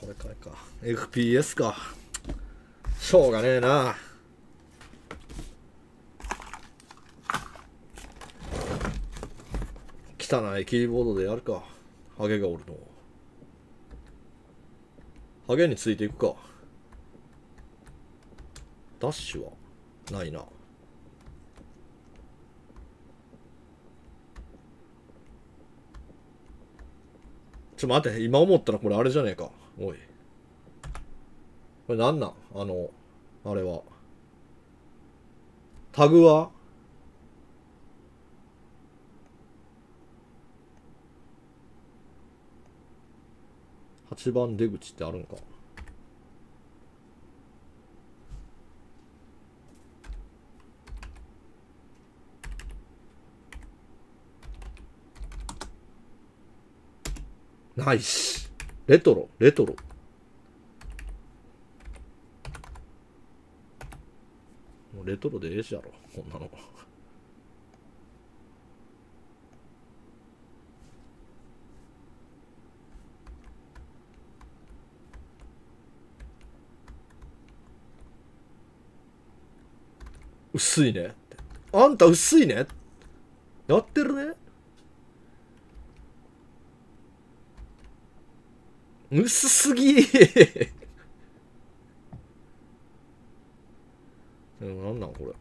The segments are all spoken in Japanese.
これかいか。FPS か。しょうがねえな。汚いキーボードでやるか。ハゲがおるの。ハゲについていくか。ダッシュはないな。待って、今思ったらこれあれじゃねえか。おい。これなんなんあれは。タグは8番出口ってあるんか。ナイス。レトロ。もうレトロでええしやろ、こんなの。薄いね。あんた薄いね。やってるね。薄すぎなんなんこ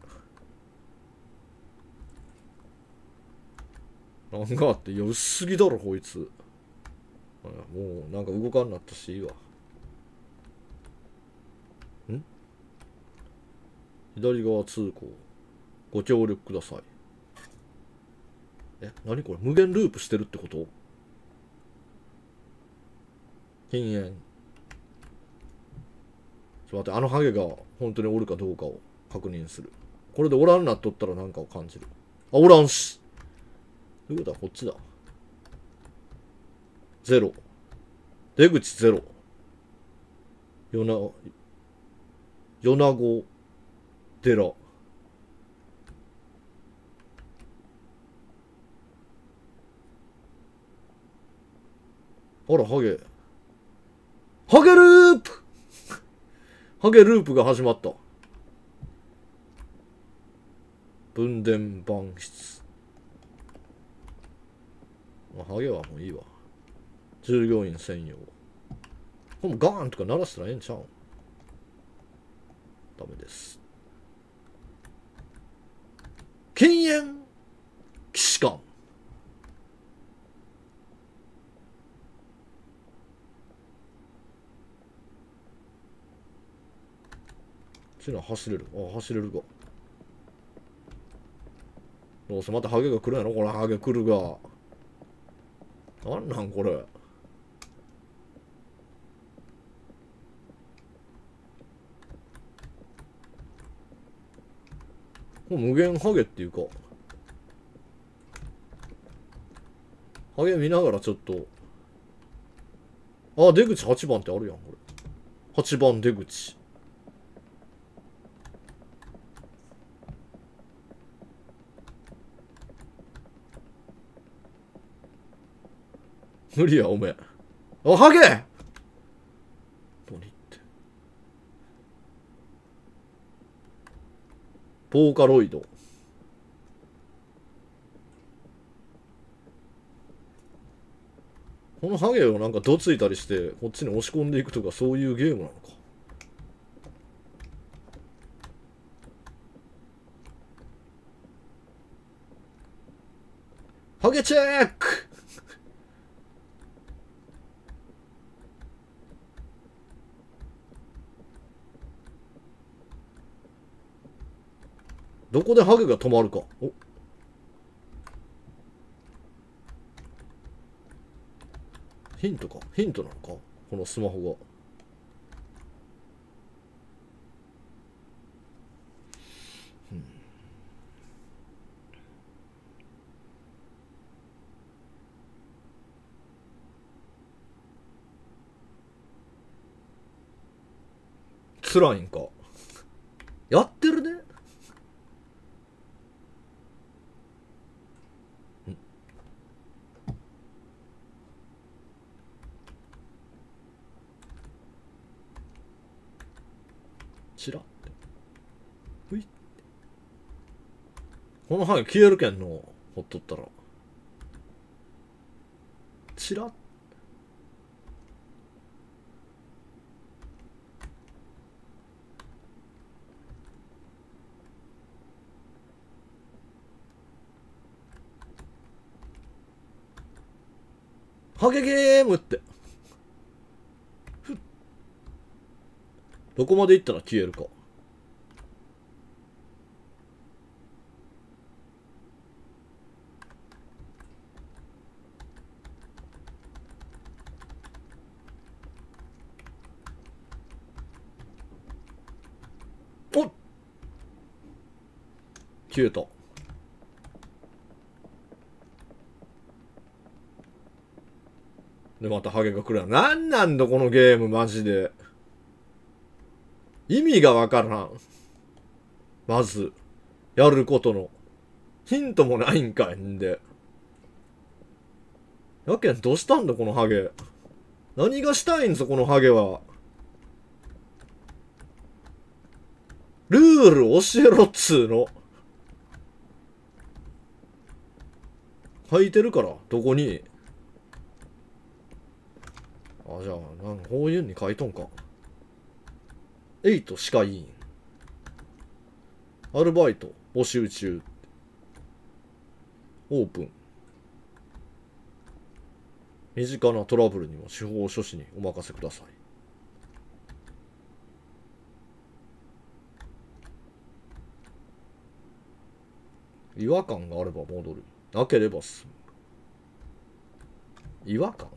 れ。なんかあって、いや、薄すぎだろ、こいつ。もう、なんか動かんなったし、いいわ。左側通行。ご協力ください。何これ無限ループしてるってこと？禁煙。待って、あのハゲが本当におるかどうかを確認する。これでおらんなっとったらなんかを感じる。あ、おらんし。ということはこっちだ。ゼロ。出口ゼロ。米子寺。あら、ハゲ。ハゲループハゲループが始まった。分電盤室。ハゲはもういいわ。従業員専用。これもガーンとか鳴らしたらええんちゃうん？ダメです。禁煙騎士官。ちの走れる。あ、走れるか。どうせまたハゲが来るやろこれ。ハゲ来るが。なんなんこれ。無限ハゲっていうか。ハゲ見ながらちょっと。あ、出口8番ってあるやん、これ。8番出口。無理や、おめえ。あ、ハゲ何言って。ボーカロイド。このハゲをなんかどついたりして、こっちに押し込んでいくとか、そういうゲームなのか。ハゲチェックどこでハゲが止まるか。お、ヒントか。ヒントなのかこのスマホが。辛いんか。やってるね。 チラってふいって。このハゲ消えるけんのほっとったらチラッ。ハゲゲームってどこまで行ったら消えるか。おっ消えた。でまたハゲが来るやん。なんなんだこのゲームマジで意味がわからん。まずやることのヒントもないんかいんで。やけんどうしたんだこのハゲ。何がしたいんぞこのハゲは。ルール教えろっつーの。書いてるからどこに。あ、じゃあなんかこういうに書いとんか。8歯科医院アルバイト募集中。オープン。身近なトラブルにも司法書士にお任せください。違和感があれば戻る。なければ進む。違和感。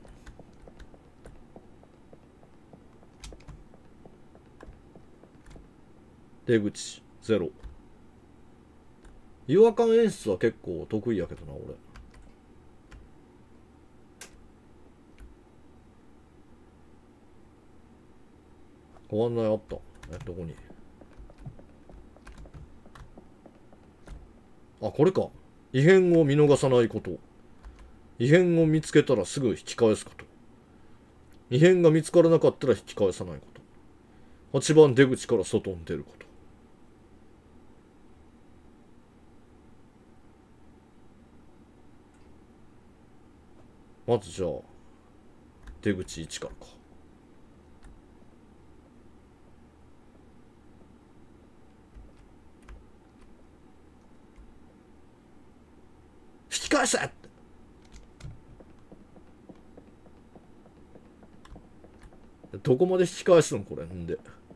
出口ゼロ。違和感演出は結構得意やけどな俺。ご案内あった。どこに。あ、これか。異変を見逃さないこと。異変を見つけたらすぐ引き返すこと。異変が見つからなかったら引き返さないこと。8番出口から外に出ること。まずじゃあ出口1からか。引き返せって。どこまで引き返すのこれんで。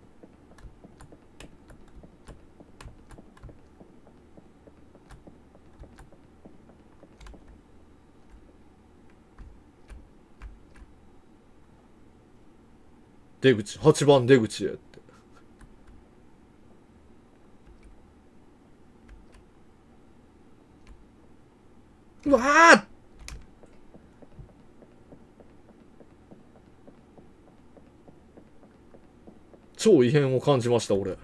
出口8番出口へって。うわー超異変を感じました俺。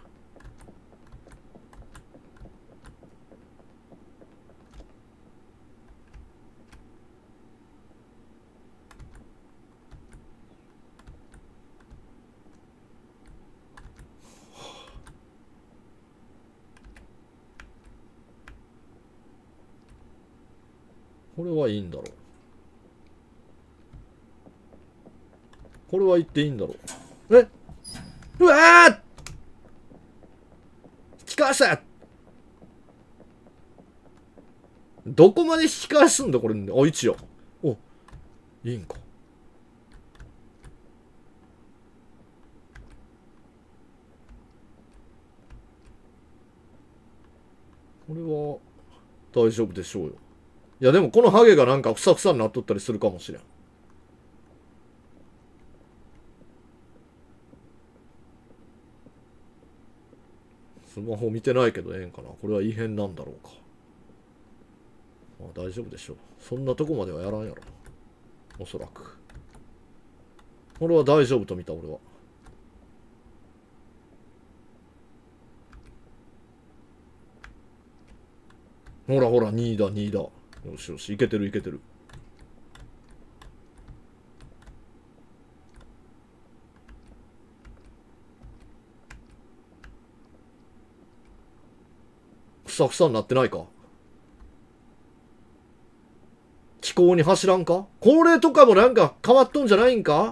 これはいいんだろう。これは言っていいんだろう。うわー引き返せ。どこまで引き返すんだこれ。あ、1や。お、いいんか。これは大丈夫でしょうよ。いやでもこのハゲがなんかふさふさになっとったりするかもしれん。スマホ見てないけどええんかな。これは異変なんだろうか。まあ大丈夫でしょう。そんなとこまではやらんやろ。おそらく。これは大丈夫と見た俺は。ほらほら2だ2だ。よしよしいけてるいけてる。 さふさになってないか。気候に走らんか。これとかもなんか変わっとんじゃないんか。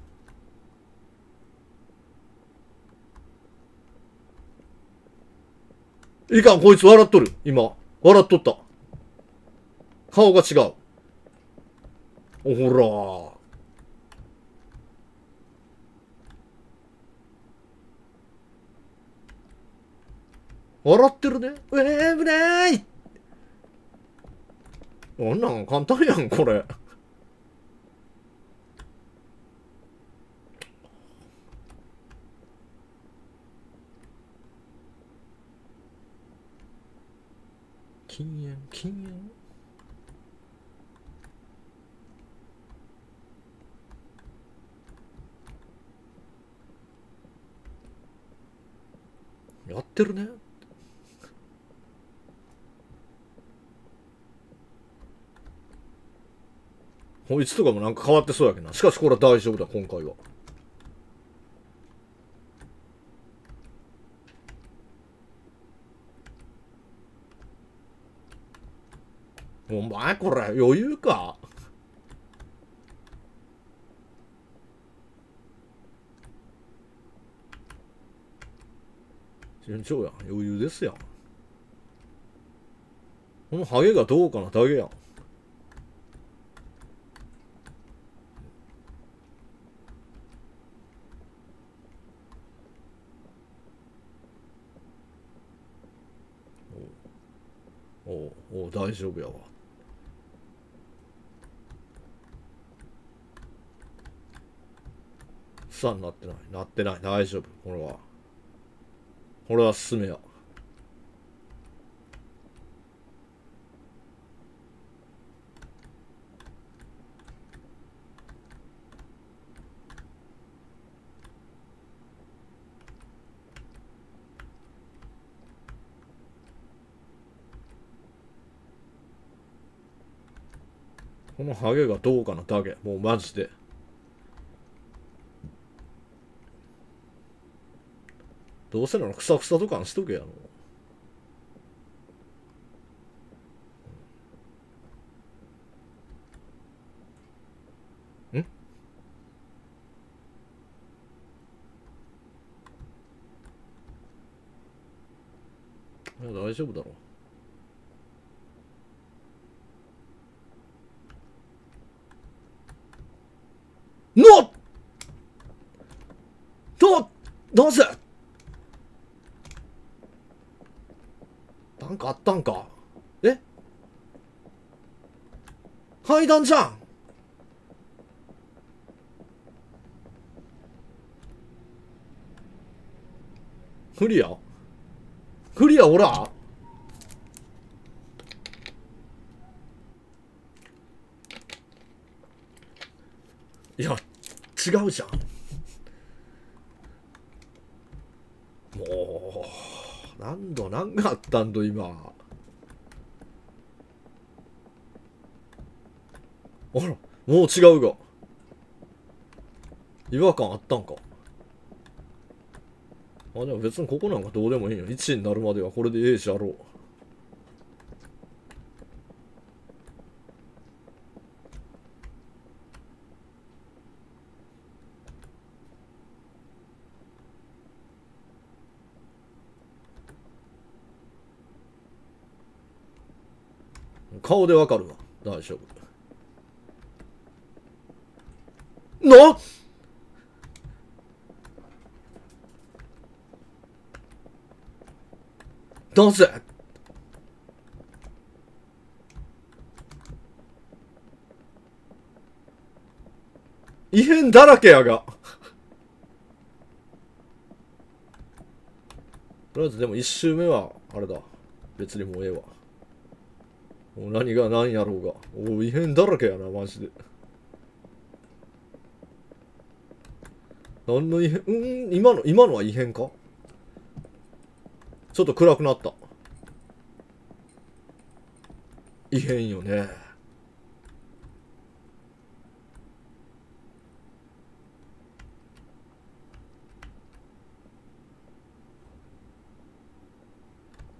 いかん、こいつ笑っとる。今。笑っとった。顔が違う。ほら。笑ってるね。危ない。こんなん簡単やん、これ。禁煙、禁煙。やってるね。こいつとかもなんか変わってそうやけどな。しかしこれは大丈夫だ、今回は。お前これ余裕か。順調やん。余裕ですやん。このハゲがどうかなだけやん。おう大丈夫やわ。さあなってない。なってない。大丈夫。これは進めや。このハゲがどうかなだけ。もうマジで。どうせならクサクサとかにしとけやろ。んいや大丈夫だろう。なぜなんかあったんか。え階段じゃん。クリアクリアおら。いや違うじゃん。もう何があったんだ今。あらもう違うが。違和感あったんか。あでも別にここなんかどうでもいいよ。1になるまではこれでええじゃろう。顔でわかるわ。大丈夫。なぜ異変だらけやが。とりあえずでも1周目はあれだ。別にもうええわ。もう何が何やろうが。異変だらけやなマジで。何の異変。今のは異変か。ちょっと暗くなった。異変よね。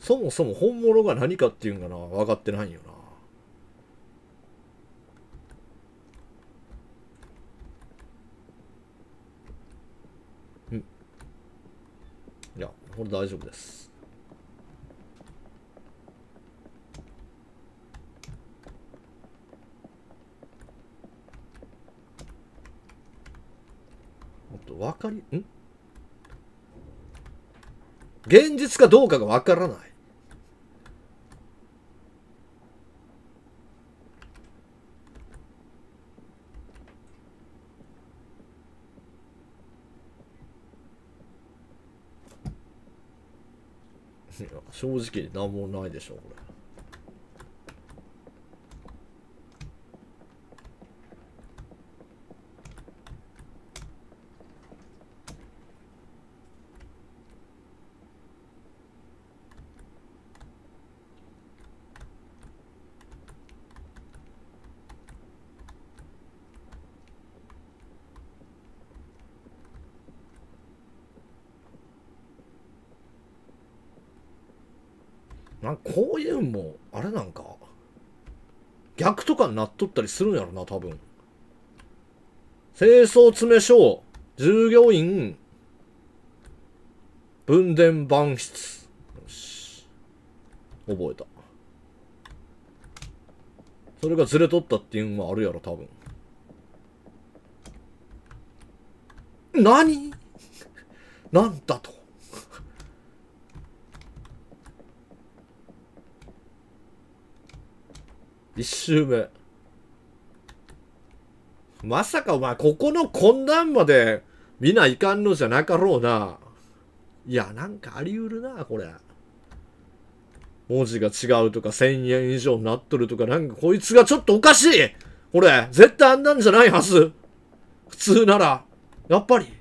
そもそも本物が何かっていうんかな、分かってないよな。いや、これ大丈夫です。分かり、現実かどうかが分からない。いや正直何もないでしょう、これ。なんかこういうのもあれなんか逆とかになっとったりするんやろな、多分。清掃詰所、従業員、分電盤室。よし。覚えた。それがずれとったっていうのもあるやろ、多分。何なんだと。一周目。まさかお前、ここの懇談まで見ないかんのじゃなかろうな。いや、なんかあり得るな、これ。文字が違うとか1000円以上になっとるとか、なんかこいつがちょっとおかしいこれ、絶対あんなんじゃないはず。普通なら。やっぱり。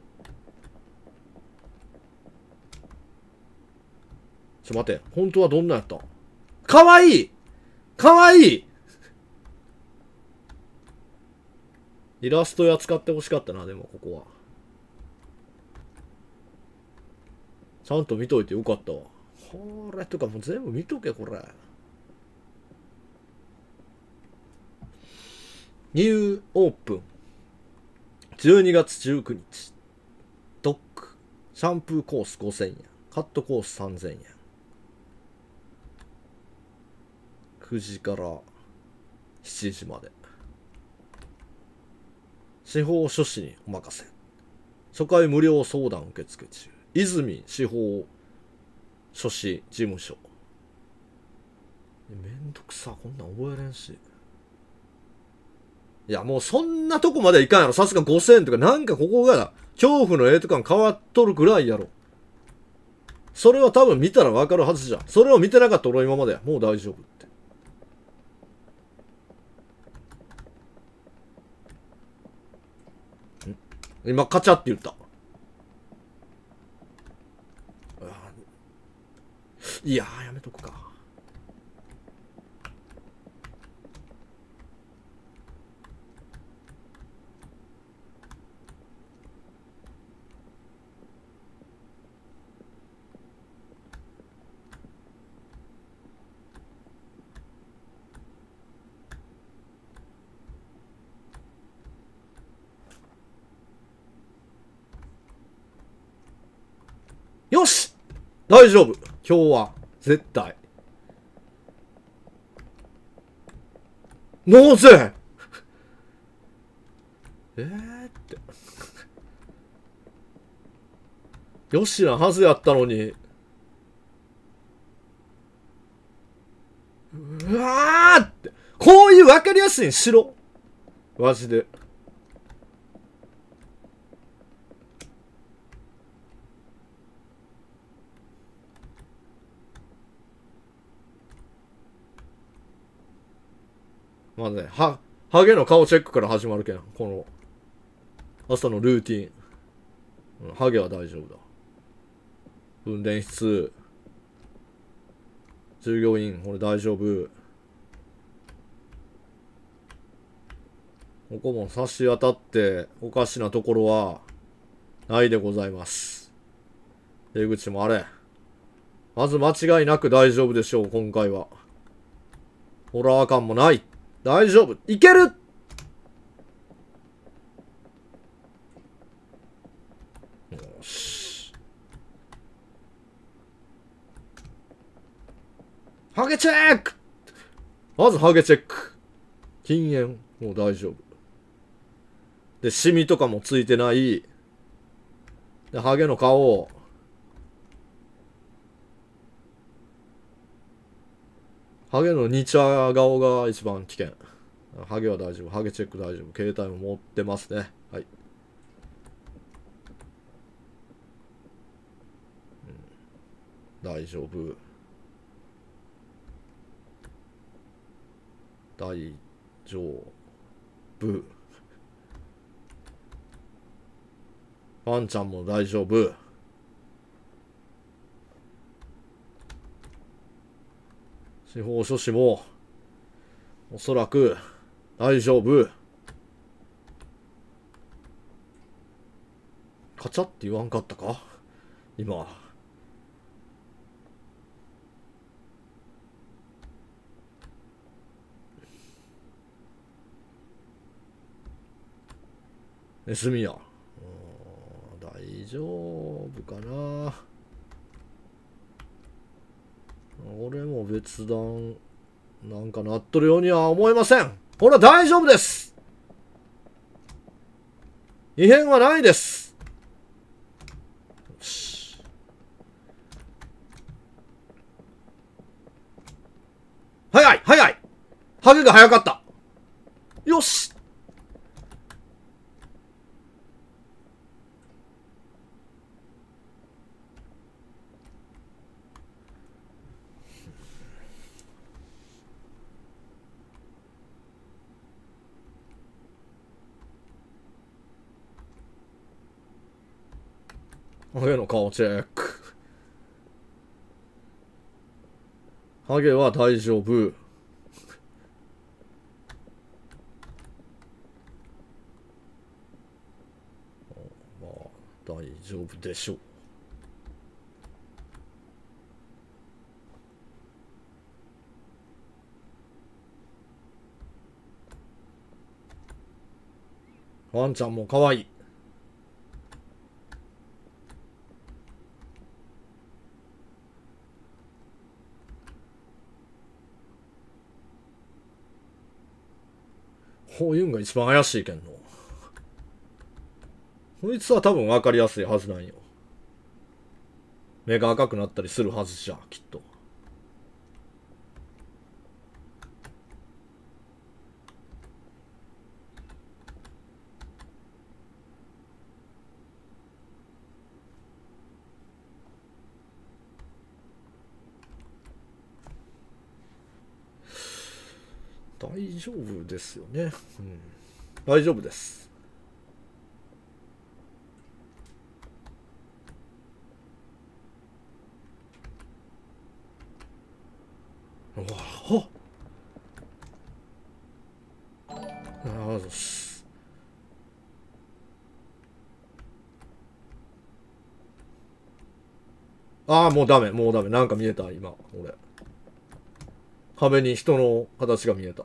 待て。本当はどんなやった？かわいいかわいいイラストや使ってほしかったな、でもここは。ちゃんと見といてよかったわ。これとかもう全部見とけ、これ。ニューオープン。12月19日。ドック。シャンプーコース5000円。カットコース3000円。9時から7時まで。司法書士にお任せ。初回無料相談受付中。泉司法書士事務所。めんどくさ、こんなん覚えれんし。いや、もうそんなとこまでいかんやろ。さすが5000円とか、なんかここが恐怖の絵とか変わっとるぐらいやろ。それは多分見たらわかるはずじゃん。それを見てなかった俺今まで。もう大丈夫って。今カチャって言った。いやー、やめとくか。よし大丈夫今日は絶対。なぜってよしなはずやったのに。うわーって。こういう分かりやすいにしろ。マジで。まずね、ハゲの顔チェックから始まるけん。この、朝のルーティン。ハゲは大丈夫だ。分電室。従業員、これ大丈夫。ここも差し当たっておかしなところはないでございます。出口もあれ。 まず間違いなく大丈夫でしょう、今回は。ホラー感もない。大丈夫。いける。よし。ハゲチェック。まずハゲチェック。禁煙。もう大丈夫。で、シミとかもついてない。で、ハゲの顔。ハゲのニチャ顔が一番危険。ハゲは大丈夫。ハゲチェック大丈夫。携帯も持ってますね。はい。大丈夫。大丈夫。ワンちゃんも大丈夫。司法書士もおそらく大丈夫。カチャって言わんかったか今。ネズミや。大丈夫かな。俺も別段なんかなっとるようには思えません。ほら大丈夫です。異変はないです。よし。早い早い。ハゲが早かった。よし。ハゲの顔チェック。ハゲは大丈夫。まあ大丈夫でしょう。ワンちゃんも可愛い。ホーユンが一番怪しいけんの。こいつは多分分かりやすいはずなんよ。目が赤くなったりするはずじゃ、きっと。大丈夫ですよね。うん、大丈夫です。うわほっ。ああ、もうダメ、もうダメ。なんか見えた、今、俺。壁に人の形が見えた。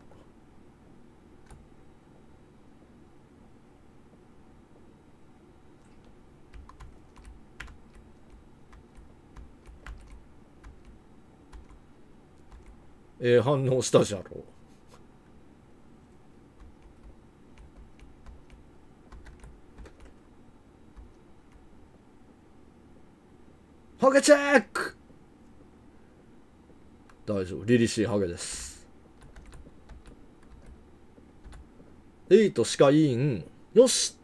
反応したじゃろう。ハゲチェック。大丈夫。凛々しいハゲです。8歯科医院。よし。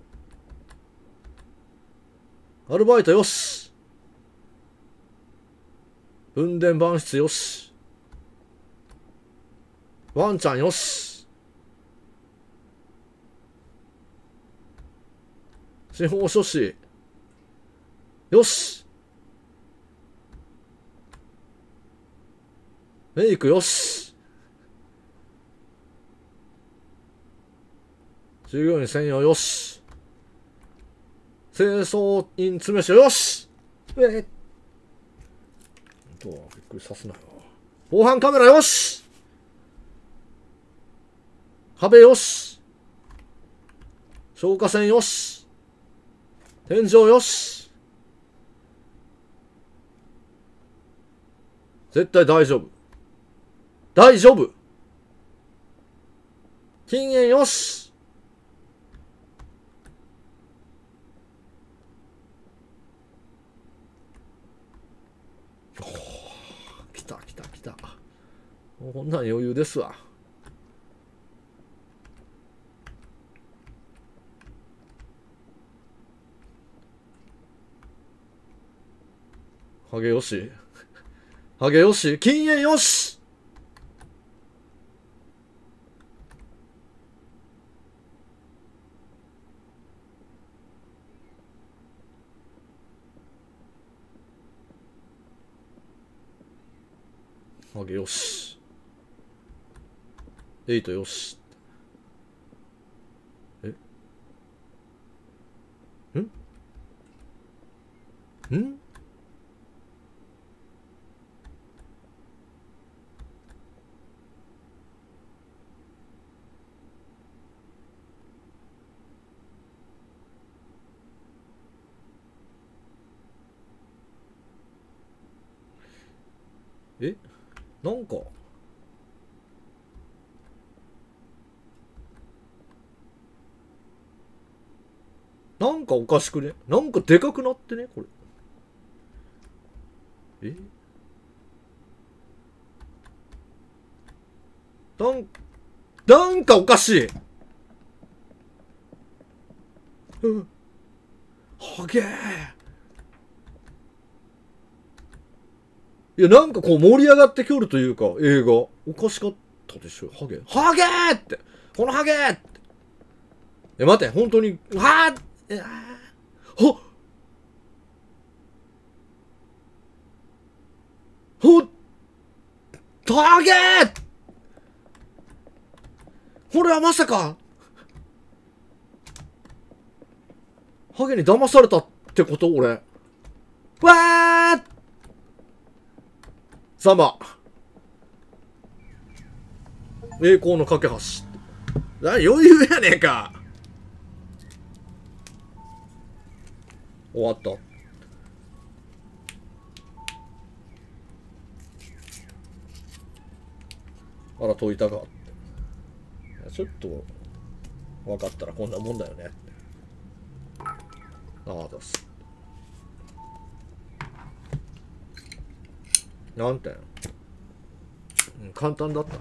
アルバイトよし。分電盤室よし。ワンちゃんよし。司法書士よし。メイクよし。従業員専用よし。清掃員詰め所よし。 とびっくりさせないわ。防犯カメラよし、壁よし、消火栓よし、天井よし、絶対大丈夫。大丈夫。禁煙よし。来た来た来た。もうこんなん余裕ですわ。ハゲよし、ハゲよし、禁煙よし。ハゲよし、エイトよし。んなんかなんかおかしくね。なんかでかくなってねこれ。なんかおかしい。はげえ。いや、なんかこう盛り上がってきょるというか、映画。おかしかったでしょ。ハゲーって。このハゲーって。待て、本当に、はハゲー。これはまさか、ハゲに騙されたってこと俺。わーサマ栄光の架け橋。余裕やねえか。終わった。あら、解いたかって。ちょっと、分かったらこんなもんだよね。ああ、だす。なんて、簡単だったな。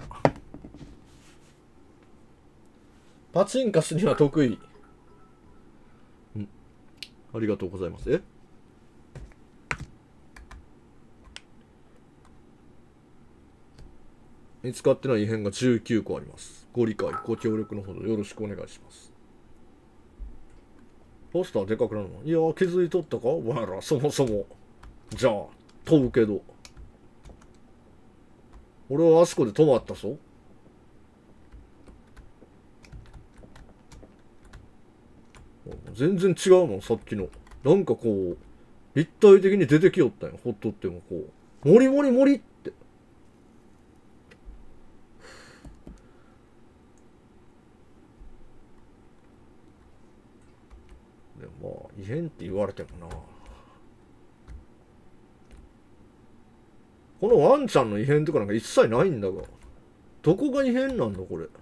パチンカスには得意。ありがとうございます。見つかってない異変が19個あります。ご理解、ご協力のほどよろしくお願いします。ポスターでかくなるの？いや、気づいとったかお前ら、そもそも。じゃあ、問うけど。俺はあそこで止まったぞ。全然違うもん、さっきの。なんかこう、立体的に出てきよったんよ。ほっとってもこう。モリモリモリって。でもまあ、異変って言われてもな。このワンちゃんの異変とかなんか一切ないんだが。どこが異変なんだ、これ。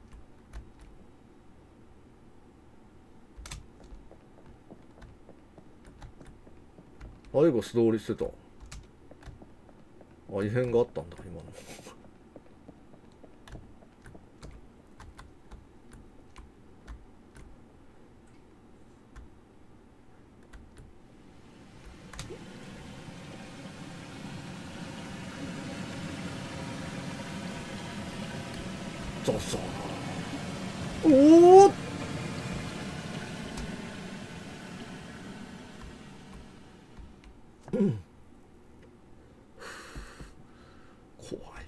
背後素通りしてた。異変があったんだ、今の。そうそう。おお怖い。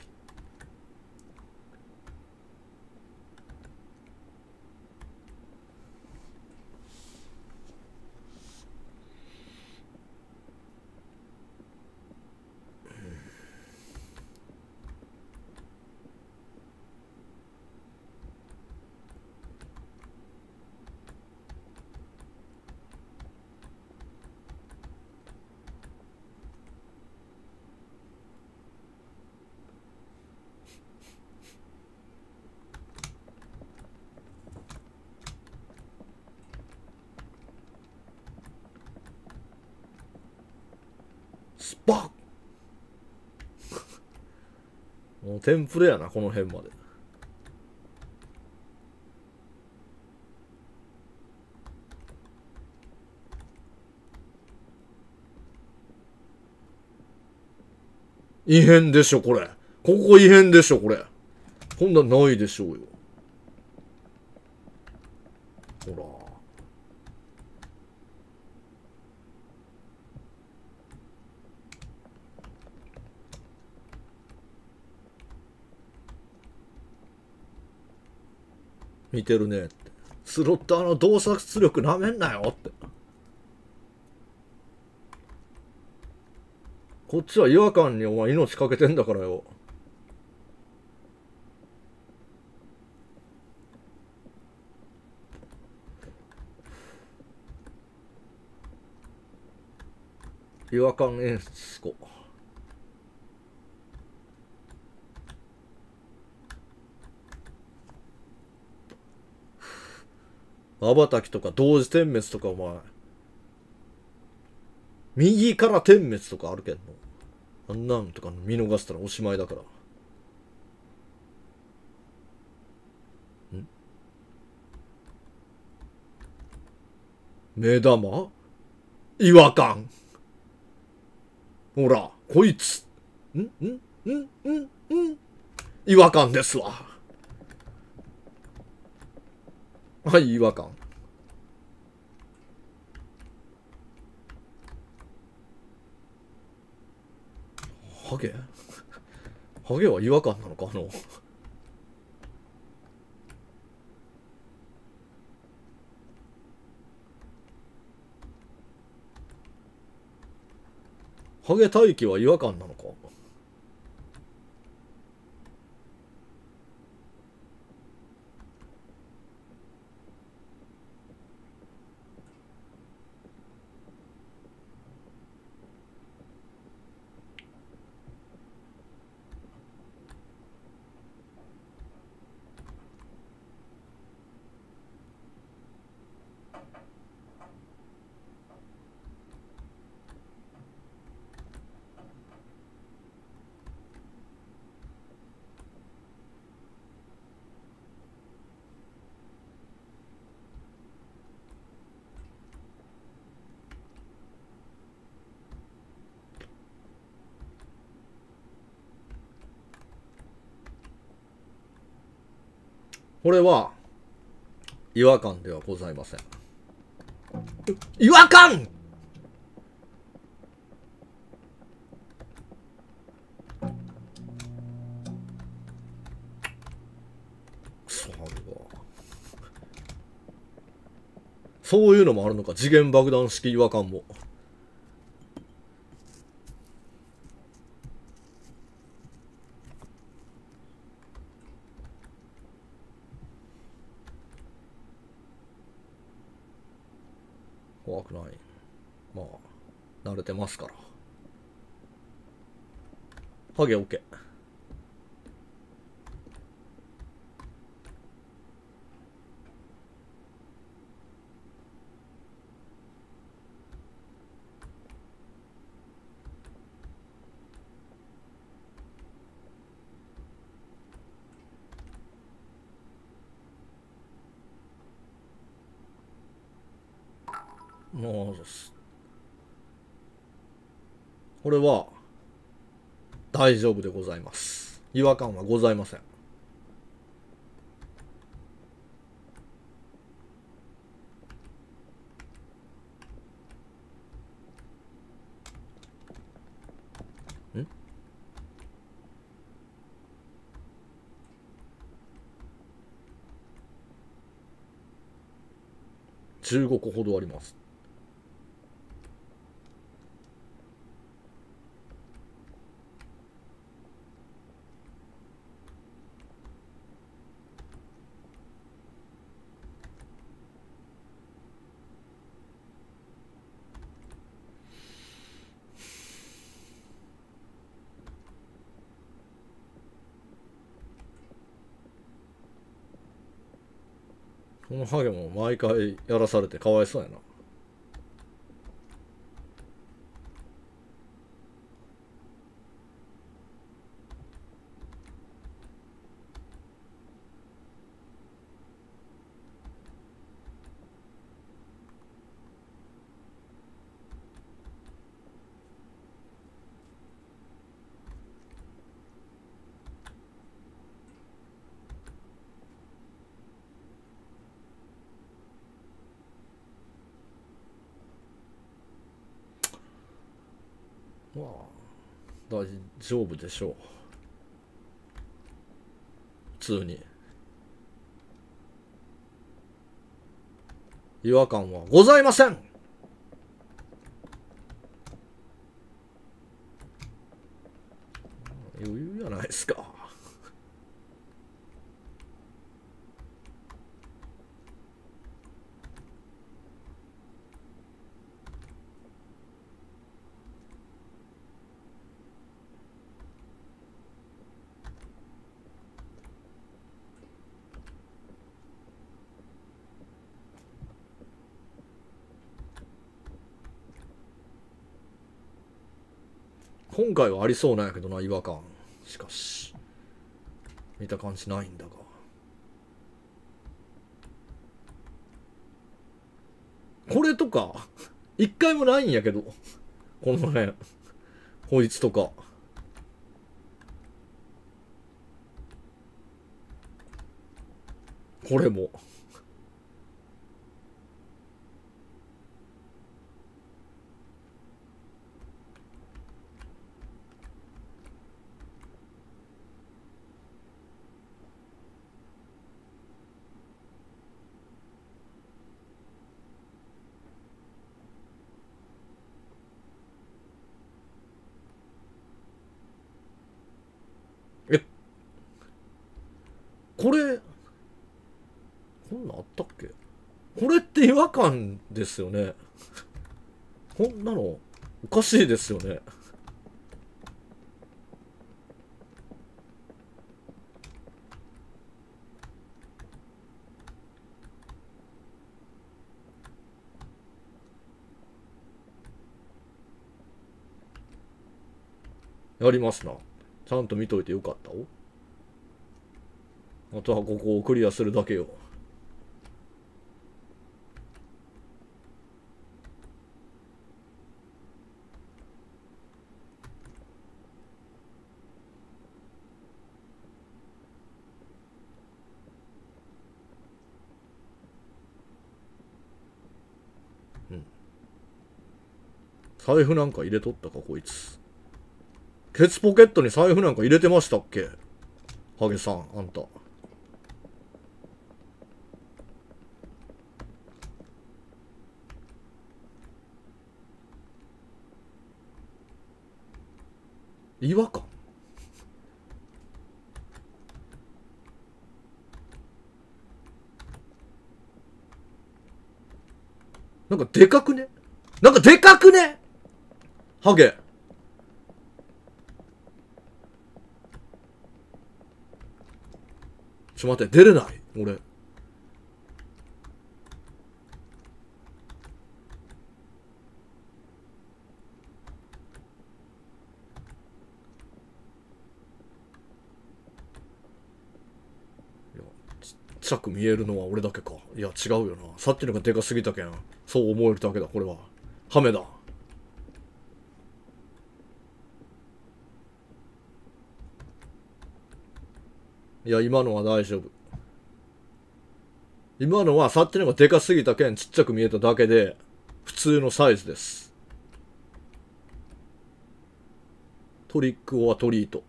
スパッもうテンプレやな、この辺まで。異変でしょ、これ。ここ異変でしょ、これ。こんなんないでしょうよ。ほら。見てるねって。スロッターの洞察力なめんなよって。こっちは違和感にお前命かけてんだからよ。違和感演出こまばたきとか同時点滅とかお前右から点滅とかあるけんの。あんなんとか見逃したらおしまいだから。目玉違和感。ほら、こいつ。違和感ですわ。はい、違和感。ハゲハゲは違和感なのかハゲ待機は違和感なのか。これは違和感ではございません。違和感クソハゲが。そういうのもあるのか、次元爆弾式違和感も。怖くない。まあ、慣れてますから。ハゲ OK。もう、これは大丈夫でございます。違和感はございません。15個ほどあります。このハゲも毎回やらされてかわいそうやな。 まあ大丈夫でしょう。普通に違和感はございません。余裕じゃないですか。今回はありそうなんやけどな、違和感。しかし見た感じないんだが、これとか一回もないんやけど、この辺こいつとかこれもえ、これこんなんあったっけ。これって違和感ですよね。こんなのおかしいですよね。やりますな。ちゃんと見といてよかったお。あとはここをクリアするだけよ。財布なんか入れとったかこいつ。ケツポケットに財布なんか入れてましたっけ、ハゲさんあんた。違和感。なんかでかくね、なんかでかくねハゲ。ちょ待って、出れない俺。いや、ちっちゃく見えるのは俺だけか。いや違うよな、さっきのがでかすぎたけんそう思えるだけだ。これはハメだ。いや今のは大丈夫。今のはさっきのがでかすぎたけんちっちゃく見えただけで普通のサイズです。トリックオアトリート。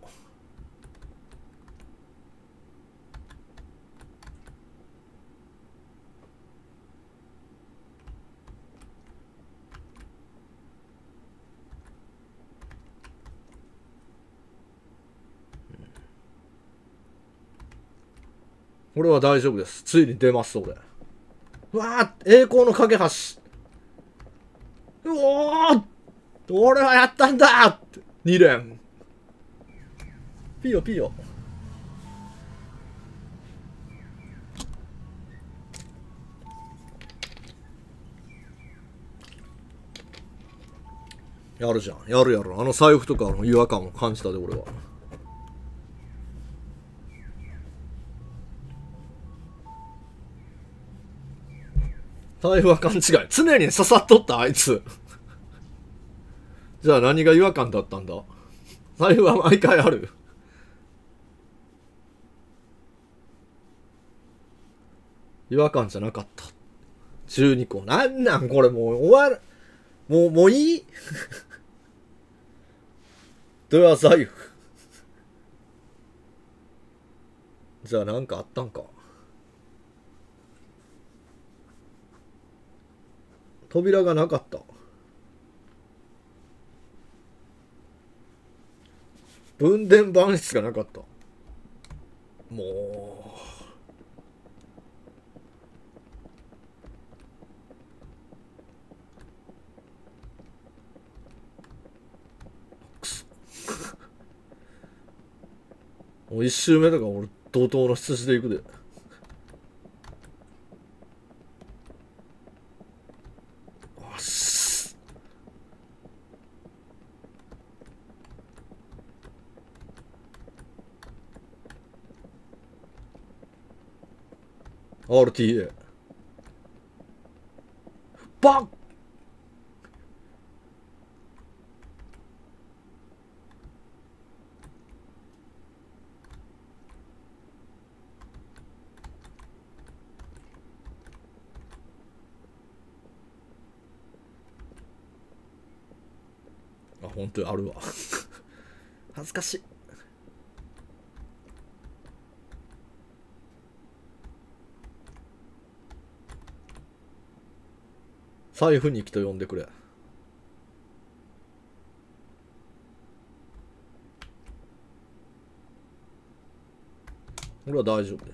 これは大丈夫です。ついに出ます俺。うわー、栄光の架け橋。うおー、俺はやったんだって2連。ピヨピヨ。やるじゃん、やるやる。あの財布とかの違和感を感じたで俺は。財布は勘違い。常に刺さっとったあいつ。じゃあ何が違和感だったんだ。財布は毎回ある。違和感じゃなかった。12個。なんなんこれもう終わる。もういいドア財布。じゃあなんかあったんか。扉がなかった。分電盤室がなかった。もう、もう一周目とか俺、怒涛の羊で行くで。あっす。RTA。バッ。あ、本当にあるわ。恥ずかしい。財布に来と呼んでくれ。俺は大丈夫です。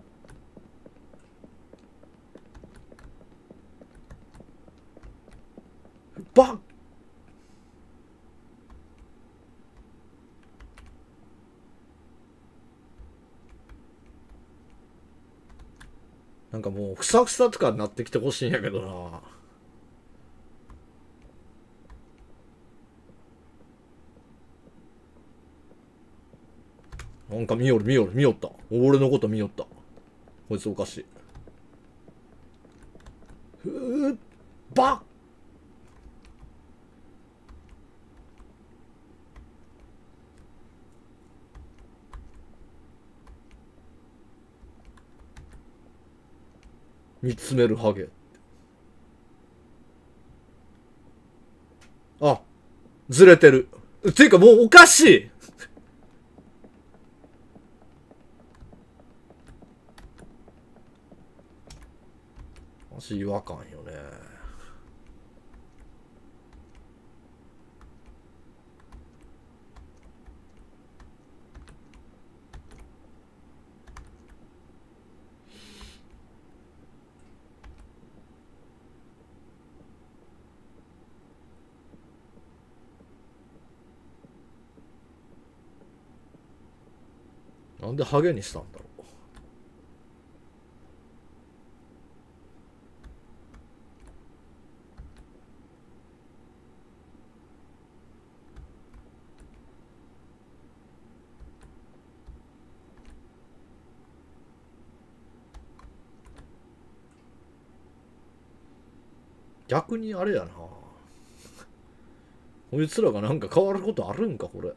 バッ。なんかもうふさふさとかになってきてほしいんやけどな。なんか見よる見よる見よった。俺のこと見よった。こいつおかしい。ふーバッ。見つめるハゲ。あ、ずれてる。っていうかもうおかしい。マジ違和感よね。なんでハゲにしたんだろう。逆にあれやな。こいつらがなんか変わることあるんかこれ。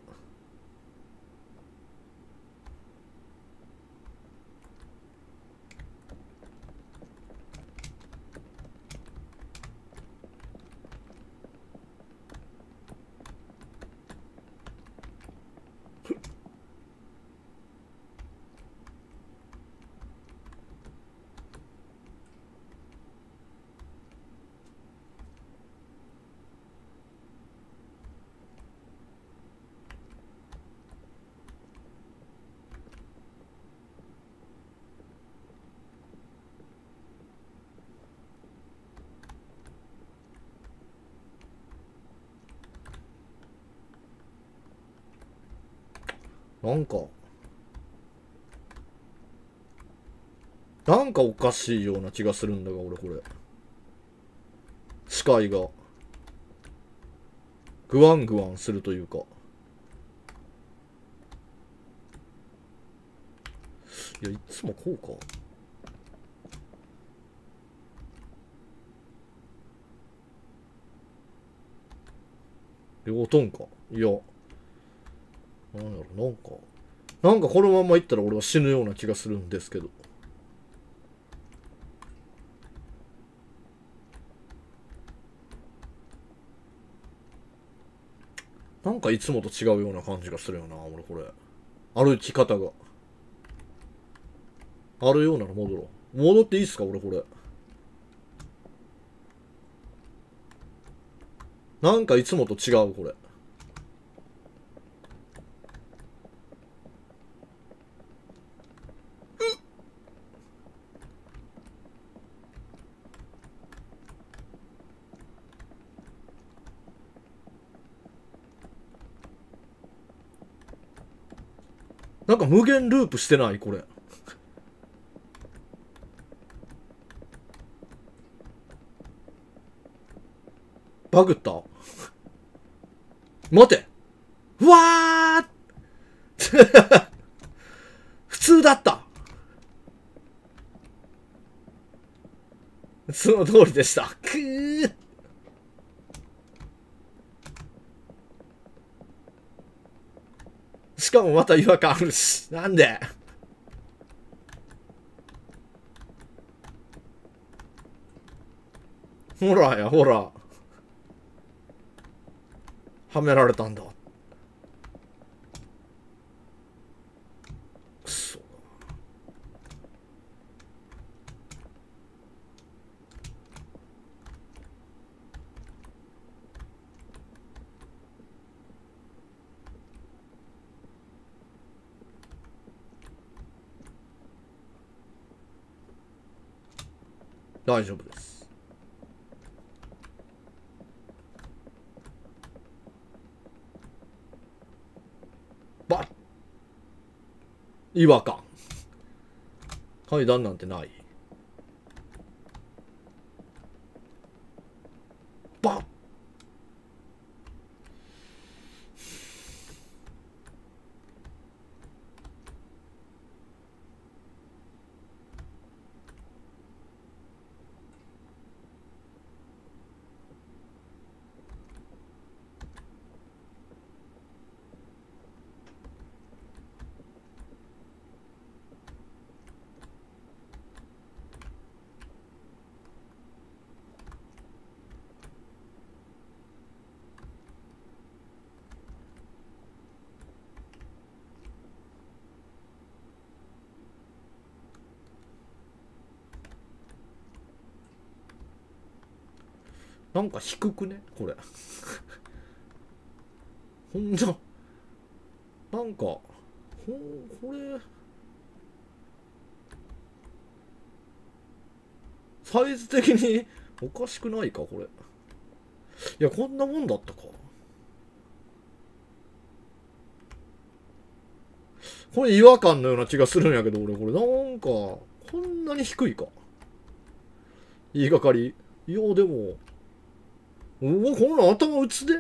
なんかなんかおかしいような気がするんだが俺これ視界がグワングワンするというか、いやいつもこうか。両トンか。いやなんだろう、なんかこのままいったら俺は死ぬような気がするんですけど。 なんかいつもと違うような感じがするよな、俺これ。歩き方が。あるようなら戻ろう。戻っていいっすか、俺これ。なんかいつもと違う、これ。なんか無限ループしてないこれ。バグった待てうわー普通だったその通りでした。くーしかもまた違和感あるし。なんでほらや、ほら。はめられたんだ。くそ。大丈夫です。ばっ違和感。階段なんてない。ばっなんか低くねこれ。ほんじゃ、なんか、これ、サイズ的におかしくないか、これ。いや、こんなもんだったか。これ違和感のような気がするんやけど、俺、これ、なんか、こんなに低いか。言いがかり。いや、でも、こんな頭打つで。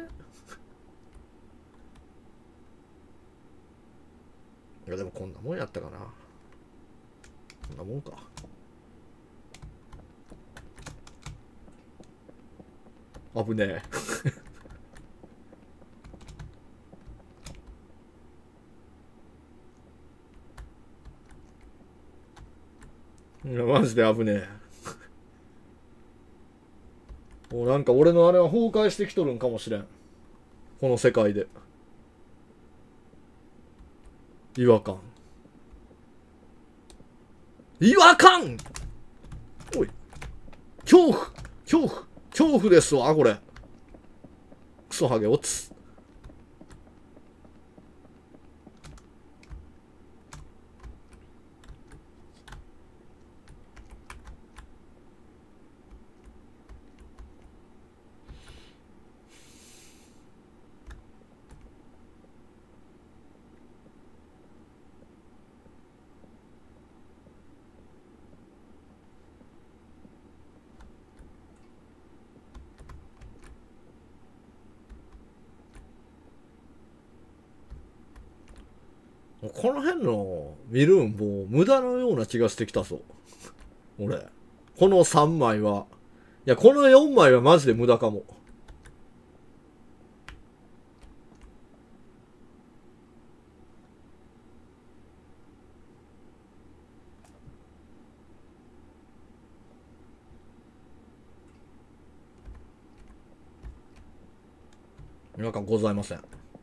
いや、でもこんなもんやったかな。こんなもんか。危ねえ。いや、マジで危ねえ。もうなんか俺のあれは崩壊してきとるんかもしれん。この世界で。違和感。違和感おい。恐怖恐怖恐怖ですわ、これ。クソハゲオツ。この辺の見るんもう無駄のような気がしてきたぞ。俺。この3枚は。いや、この4枚はマジで無駄かも。違和感ございません。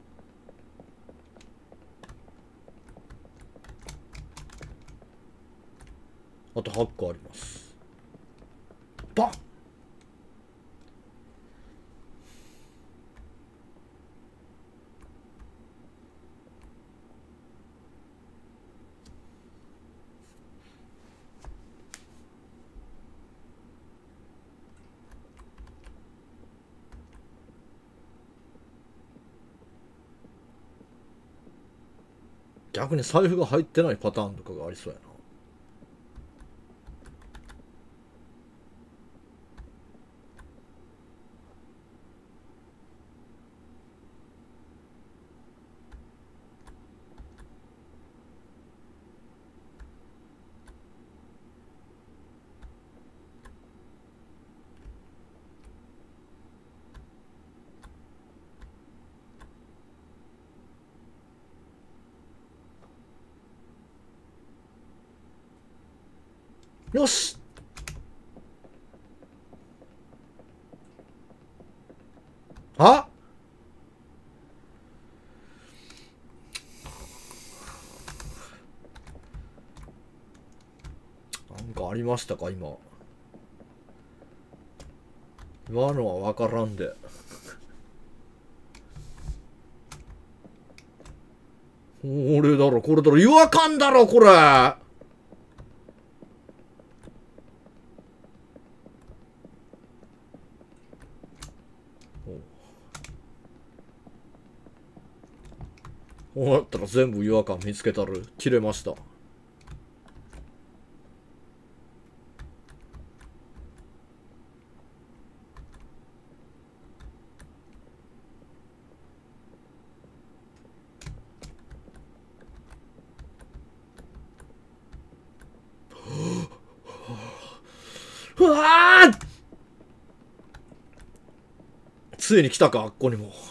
あと8個あります。バン。逆に財布が入ってないパターンとかがありそうやな。よし。あ、なんかありましたか今。今のは分からんで。これだろ、これだろ、違和感だろ、これ。こうなったら全部違和感見つけたる。切れました。うわー、ついに来たか、あっこにも。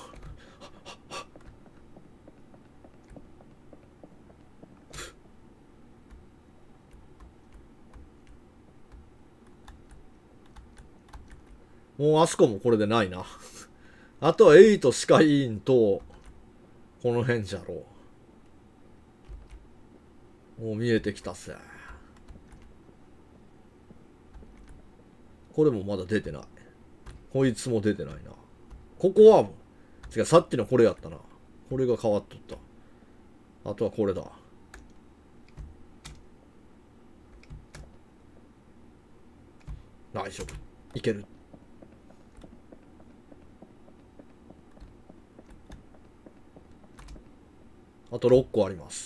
もうあそこもこれでないな。あとは8しかいいんと、この辺じゃろう。もう見えてきたぜ。これもまだ出てない。こいつも出てないな。ここは、違う、さっきのこれやったな。これが変わっとった。あとはこれだ。大丈夫。いける。あと6個あります。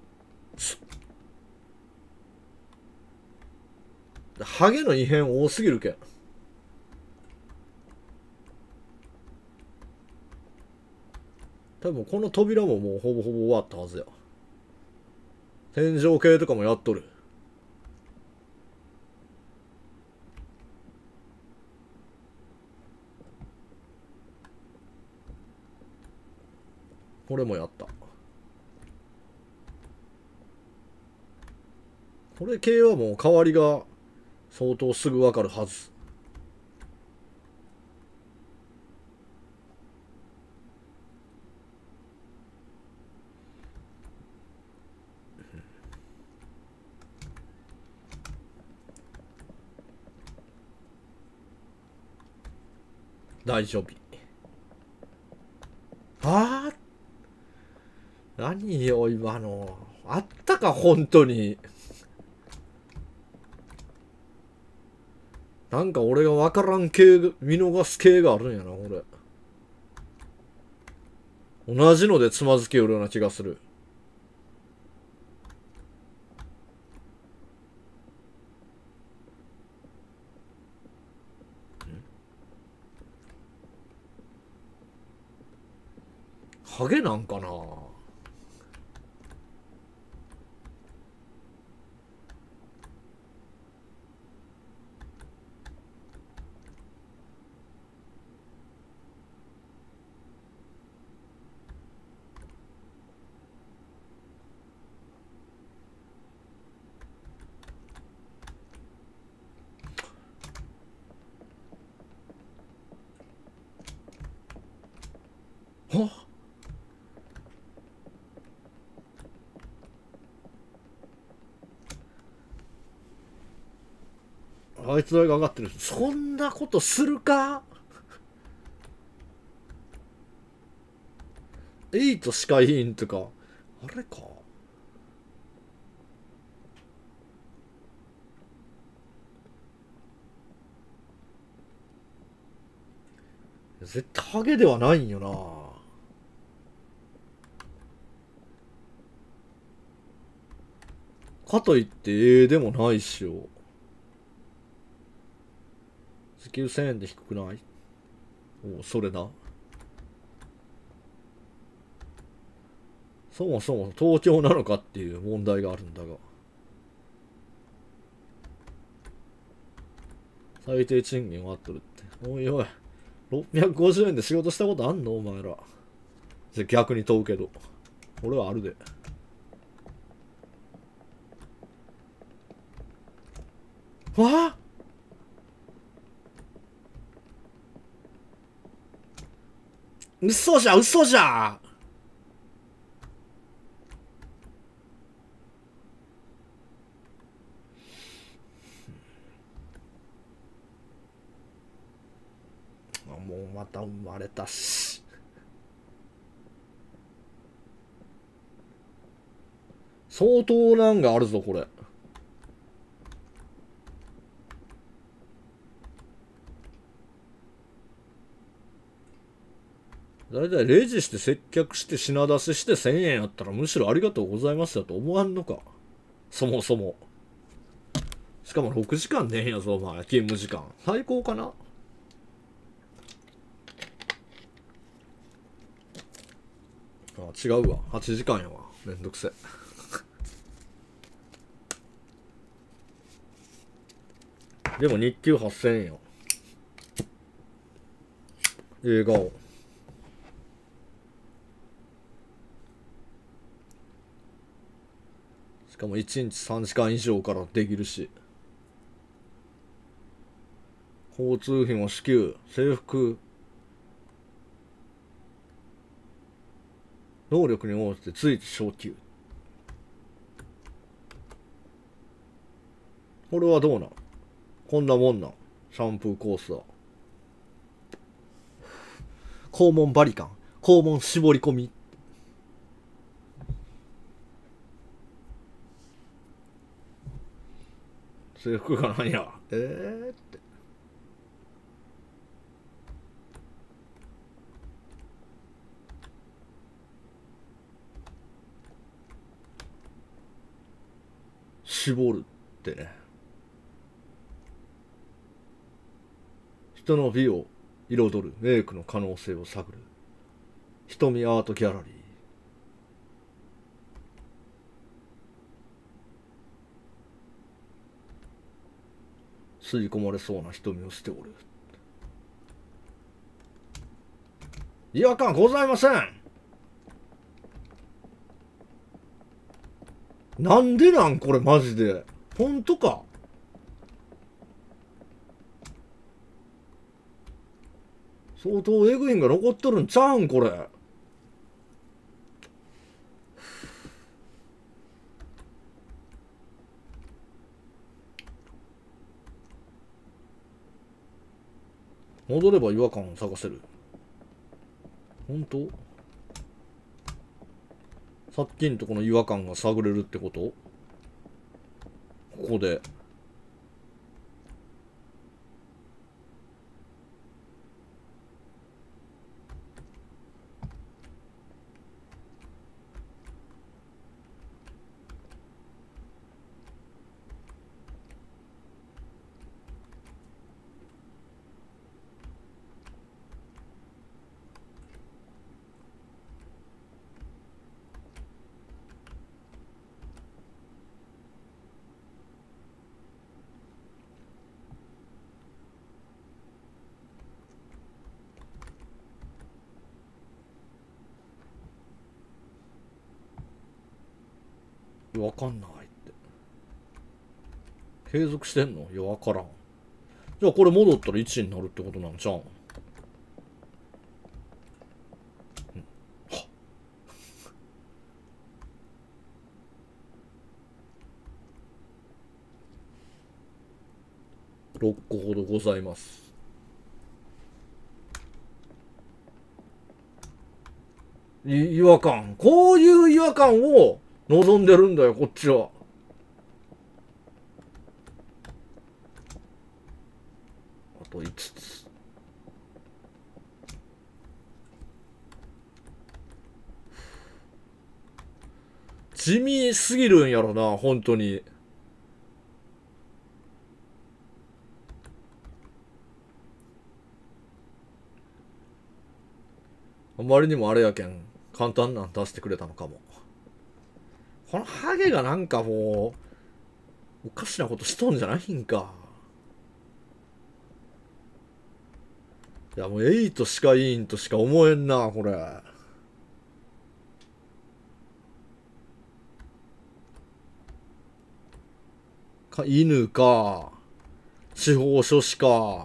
ハゲの異変多すぎるけん。多分この扉ももうほぼほぼ終わったはずや。天井系とかもやっとる。これもやった。これ系はもう代わりが相当すぐわかるはず。大丈夫。ああ、何よ今の。あったか本当に。なんか俺がわからん系が、見逃す系があるんやな、俺。同じのでつまずけよるような気がする。ハゲなんかな。はっ、 イト代が上がってる。そんなことするか。8しかいいんとか、あれか。絶対ハゲではないんよな。かといってでもないっしよ。時給1000円で低くない？お、それな。そもそも東京なのかっていう問題があるんだが。最低賃金は合っとるって。おいおい。650円で仕事したことあんのお前ら。じゃ逆に問うけど。俺はあるで。わあ、嘘じゃ嘘じゃ。もうまた生まれたし。相当難があるぞこれ。だいたいレジして接客して品出しして1000円やったらむしろありがとうございますだと思わんのか。そもそも。しかも6時間ねんやぞお前、勤務時間。最高かな。あ、違うわ。8時間やわ。めんどくせ。でも日給8000円よ。映画を。しかも1日3時間以上からできるし。交通費も支給、制服。能力に応じて随時昇給。これはどうなん？こんなもんなん？シャンプーコースは。肛門バリカン。肛門絞り込み。制服がなんや。って。絞るってね。人の美を彩るメイクの可能性を探る。瞳アートギャラリー。吸い込まれそうな瞳をしておる。違和感ございません。なんでなんこれマジで。ほんとか。相当エグいんが残っとるんちゃうんこれ。戻れば違和感を探せる。ほんと？さっきんとこの違和感が探れるってこと？ここで。わかんないって。継続してんの？いや、わからん。じゃあこれ戻ったら1になるってことなんじゃん。 6個ほどございます。違和感。こういう違和感を望んでるんだよ、こっちは。あと5つ。地味すぎるんやろな、本当に。あまりにもあれやけん、簡単なん出してくれたのかも。このハゲがなんかもう、おかしなことしとんじゃないんか。いやもう8しかいいんとしか思えんな、これ。犬か、司法書士か、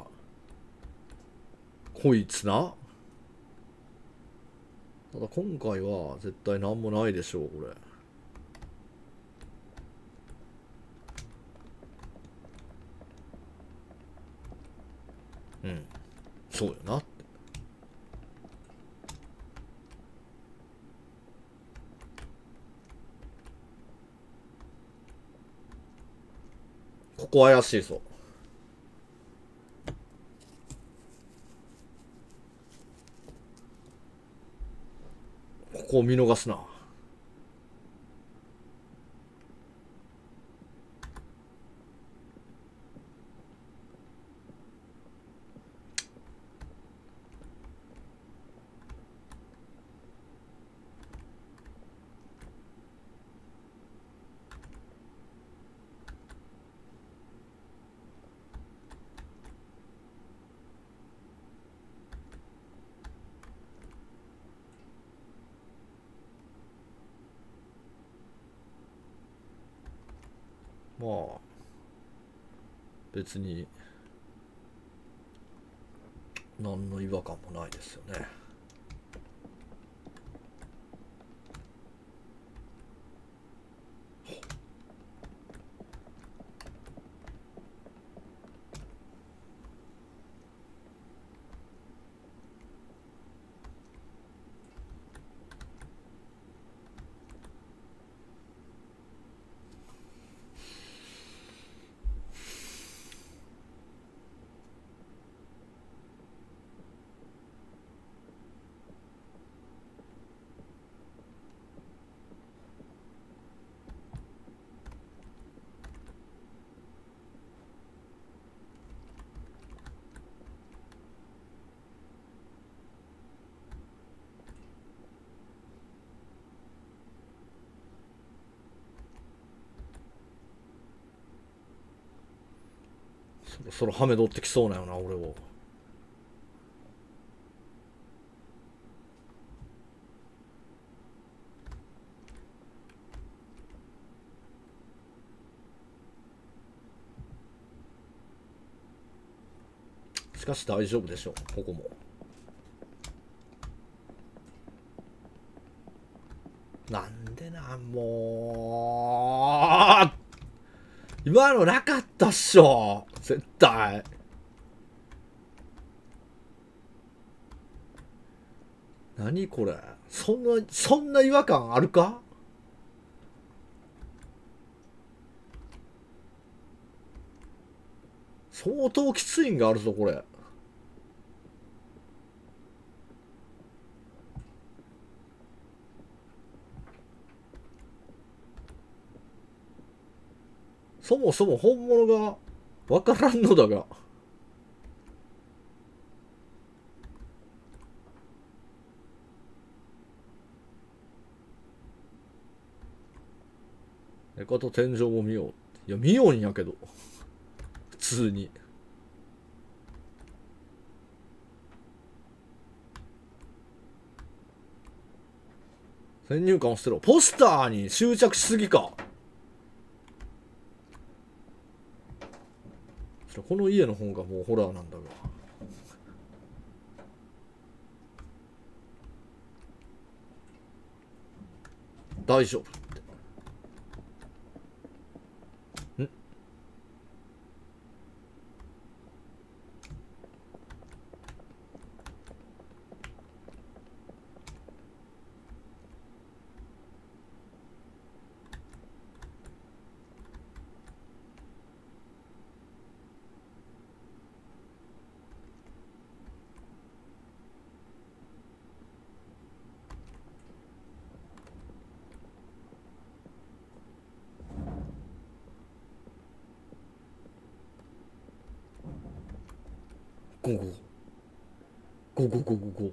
こいつな。ただ今回は絶対なんもないでしょう、これ。うん。そうよな。ここ怪しいぞ。ここを見逃すな。まあ、別に、何の違和感もないですよね。そろそろハメ取ってきそうなよな、俺を。しかし大丈夫でしょう、ここも。なんでな、もう。今のなかったっしょ、絶対。何これ。そんな違和感あるか。相当きついんがあるぞ、これ。そもそも本物がわからんのだが。床と天井も見よう。いや、見ようんやけど。普通に。先入観を捨てろ。ポスターに執着しすぎか。この家の方がもうホラーなんだが。大丈夫って。 ゴゴゴゴゴゴゴ。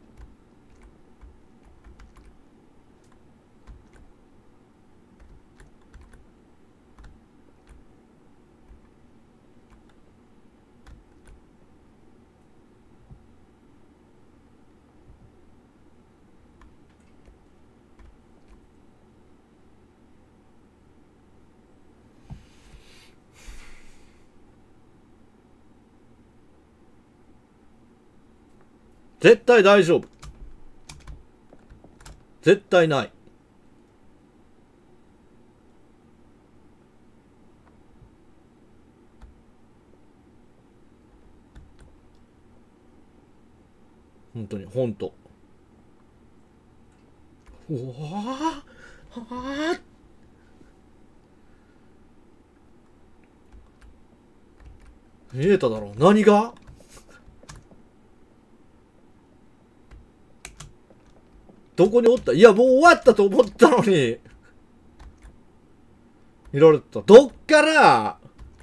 絶対大丈夫。絶対ない。本当に、本当。うわあ、見えただろう。何が？どこにおった？いや、もう終わったと思ったのに。見られた。どっから？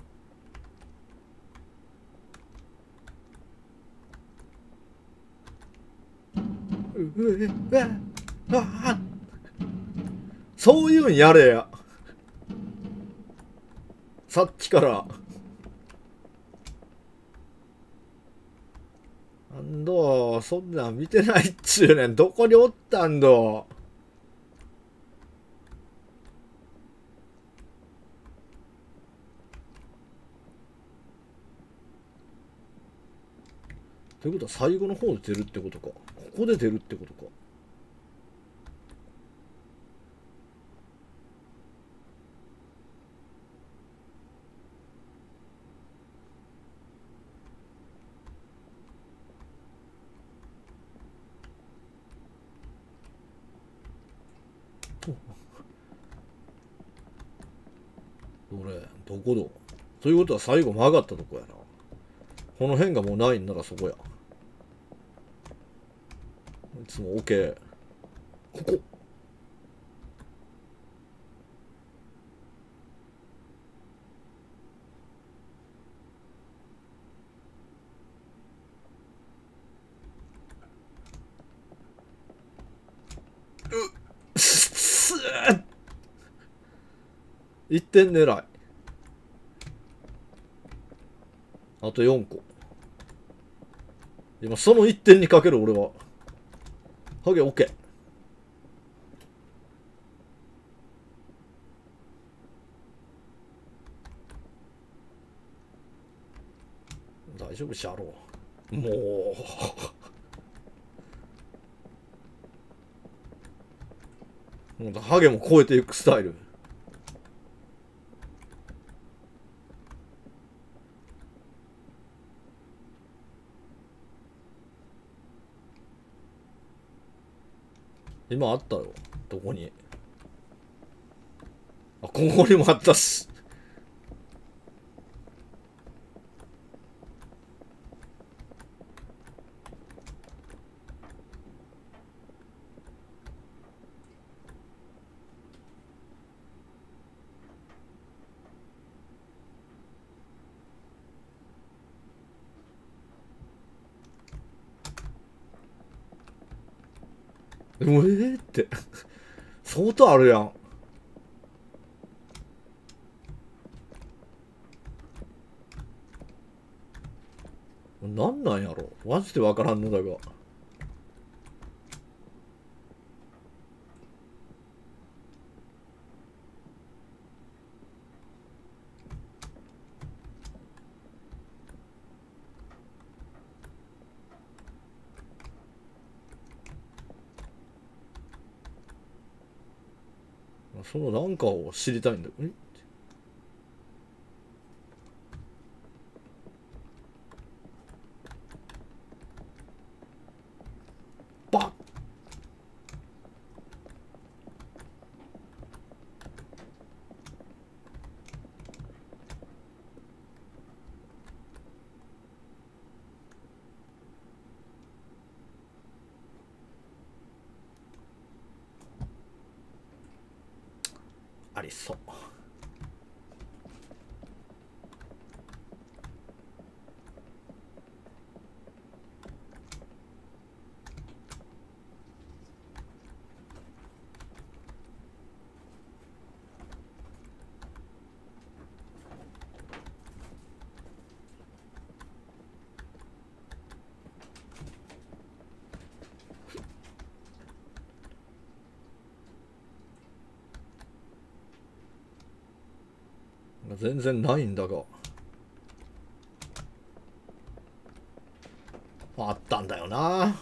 そういうんやれや。さっきから。なんだ、そんなん見てないっちゅうねん。どこにおったんだ。ということは最後の方で出るってことか。ここで出るってことか。どれどこだ。ということは最後曲がったとこやな。この辺がもうないんならそこや。いつも OK。ここ。1点狙い。あと4個。今その1点にかける俺は。ハゲ OK。大丈夫しゃろう。もう。もうハゲも超えていくスタイル。今あったよ。どこに。あ、ここにもあったし。って相当あるやん。なんなんやろマジでわからんのだが。そのなんかを知りたいんだ。バッ。ありそう。 全然ないんだが。あったんだよな。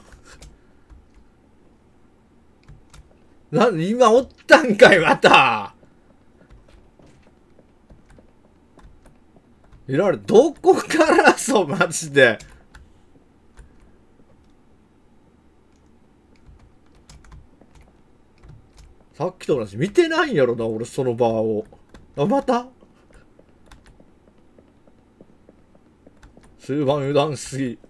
今おったんかい、また。いられ、どこからそう、マジで。さっきと同じ見てないんやろな、俺そのバーを。あ、また終盤油断しすぎ。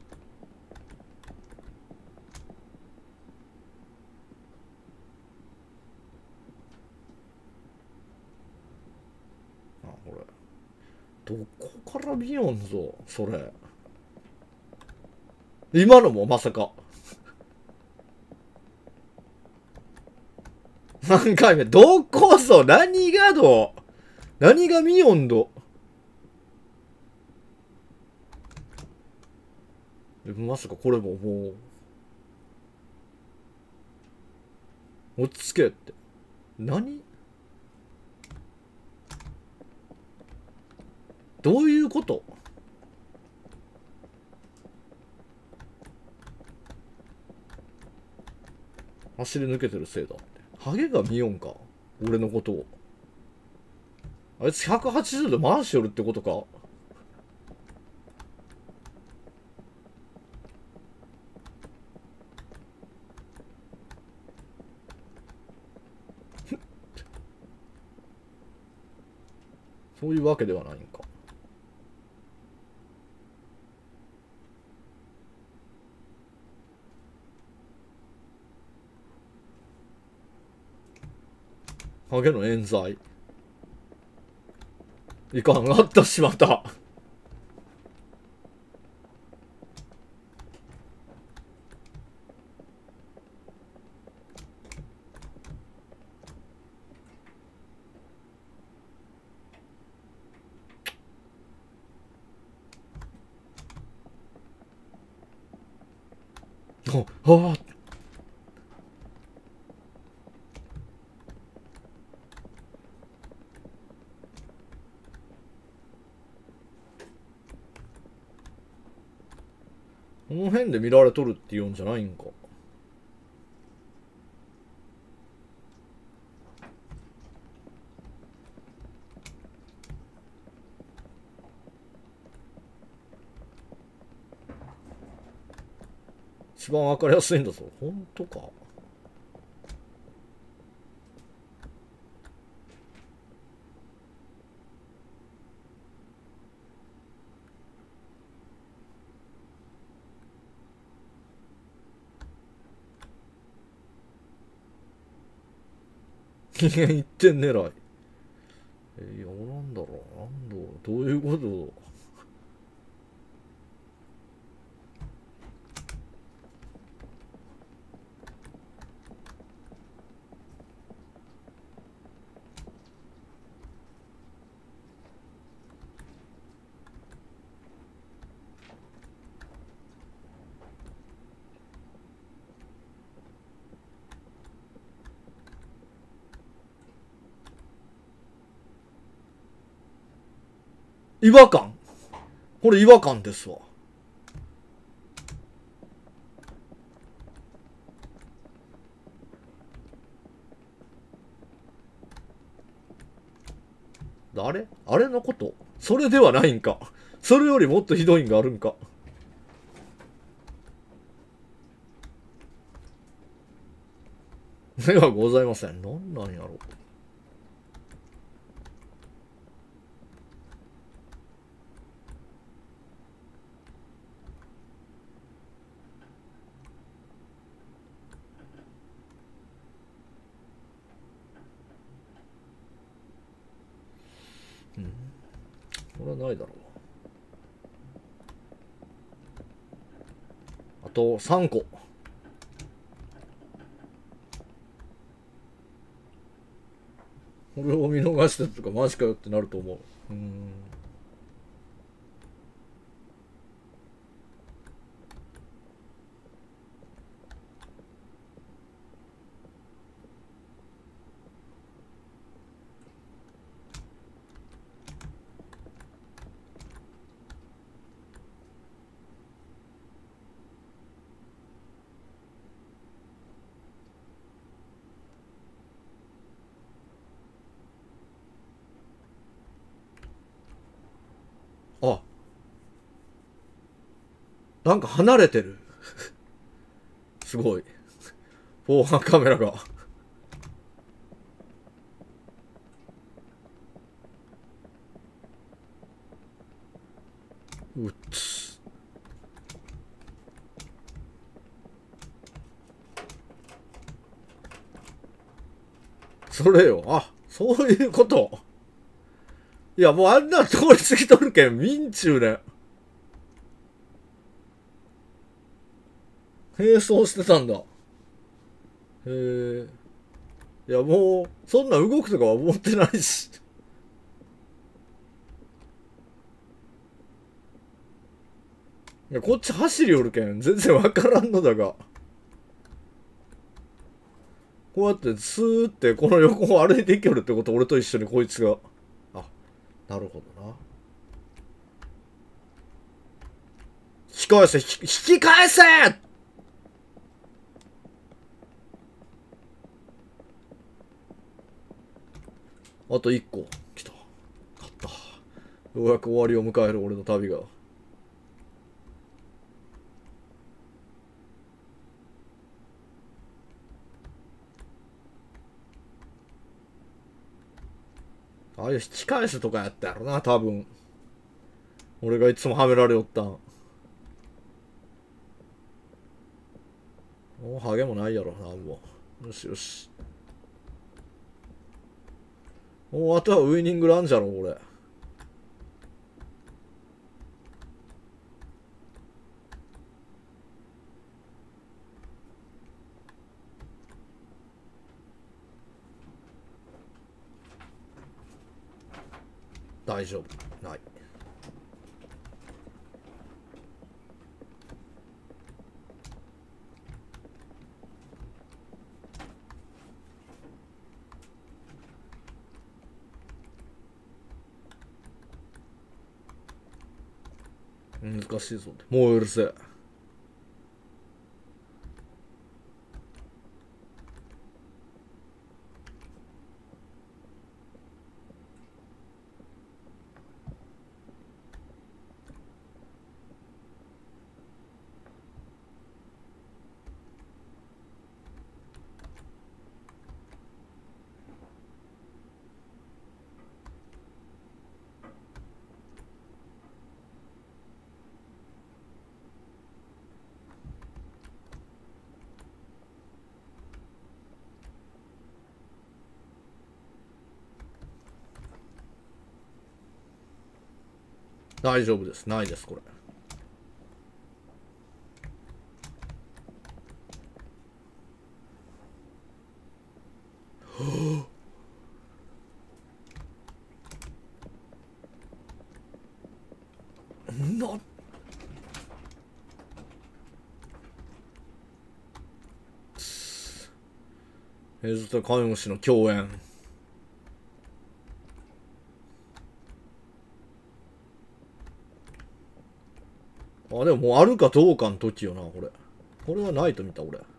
あ、これ。どこから見よんぞ、それ。今のもまさか。何回目どこそ何が何がミヨンドまさかこれももう、落ち着けって。何どういうこと？走り抜けてるせいだって。ハゲが見よんか俺のことを。あいつ180度回しよるってことか？そういうわけではないんか。ハゲの冤罪。いかん、あったしまった。ああ。この辺で見られとるって言うんじゃないんか。一番わかりやすいんだぞ。ほんとか。一点狙い。いや、なんだろう。どういうこと？違和感。これ違和感ですわ。あれのこと？それではないんか。それよりもっとひどいんがあるんか。ではございません。なんなんやろう。これはないだろう。あと3個。これを見逃したとかマジかよってなると思う。 なんか離れてる。すごい。防犯カメラが。うっつ。それよ。あ、そういうこと。いや、もうあんな通り過ぎとるけん、民中ね。並走してたんだ。へえ。いや、もう、そんな動くとかは思ってないし。いや、こっち走りおるけん、全然わからんのだが。こうやってスーってこの横を歩いていけるってこと、俺と一緒にこいつが。あ、なるほどな。引き返せ、引き返せ。あと1個。来た。勝った。ようやく終わりを迎える俺の旅が。ああいう引き返すとかやったやろな、多分。俺がいつもはめられよったん。もうハゲもないやろ、なんも。よしよし。もうあとはウイニングランじゃろ、俺。大丈夫。ない。難しいぞ。もううるせえ。大丈夫です。ないです、これ。なエズとカメムシの共演。あ、でももうあるかどうかの時よな、これ。これはないと見た、俺。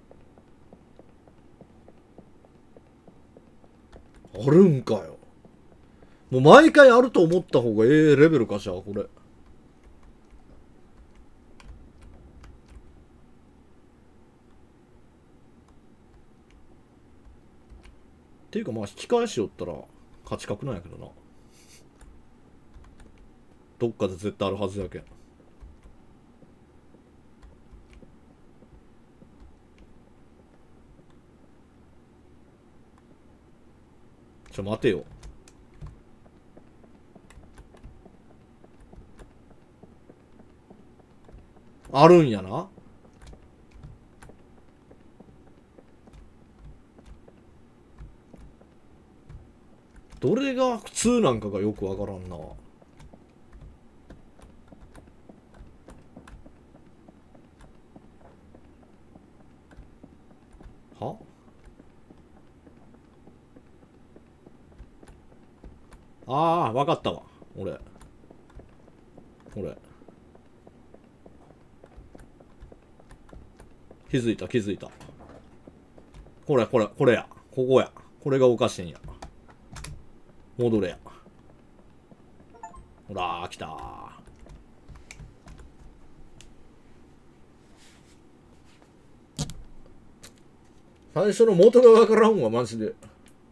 あるんかよ。もう毎回あると思った方がええレベルかしら、これ。っていうかまあ引き返しよったら勝ち確なんやけどな。どっかで絶対あるはずやけん。待てよ。あるんやな。どれが普通なんかがよくわからんな。はああ、わかったわ。俺。気づいた、気づいた。これや。ここや。これがおかしいんや。戻れや。ほら、来たー。 最初の元がわからんわ、マジで。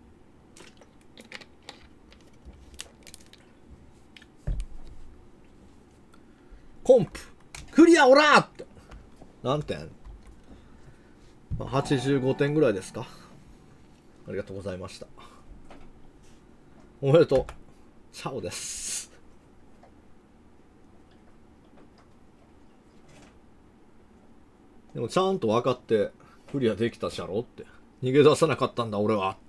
コンプクリアオラーって何点、まあ、85点ぐらいですか。ありがとうございました。おめでとう。チャオです。でもちゃんと分かってクリアできたじゃろって。逃げ出さなかったんだ俺は。